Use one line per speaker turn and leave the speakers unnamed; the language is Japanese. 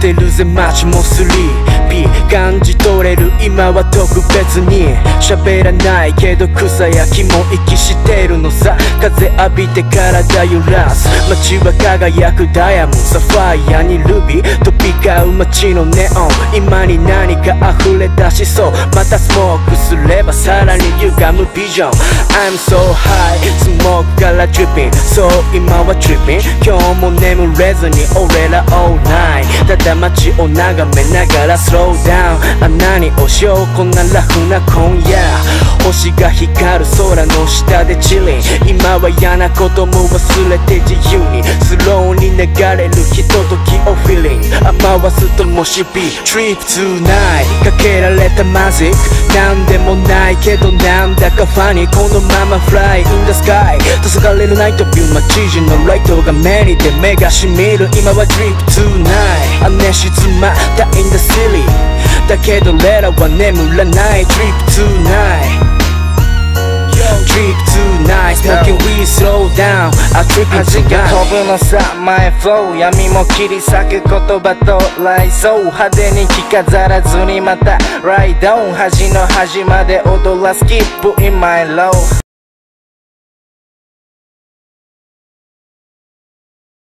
てるぜ街もスリーピー感じ取れる今は特別に喋らないけど草や木も息してるのさ風浴びて体揺らす街は輝くダイヤモンドサファイアにルビー飛び交う街のネオン今に何か溢れ出しそうまたスモークすればさらに歪むビジョン I'm so high スモークから dripping そう今は tripping 今日も眠れずに俺ら all night ただ街を眺めながら slow down 何をしようこんなラフな今夜星が光る空の下でチリン今は嫌なことも忘れて自由にスローに流れるひとときを feeling 回すともしび Trip tonight かけられたマジックなんでもないけどなんだかファニーこのまま Fly in the sky 黄昏れるナイトビュー街中のライトが目に出目がしみる今は Trip tonight 寝静まった in the city だけど俺らは眠らない Trip tonight Trip tonight Smoking weed slow down I trip into tonight
飛ぶのさ前 flow 闇も切り裂く言葉と来そう派手に着飾らずにまた Ride on 端の端まで踊らスキップ in my low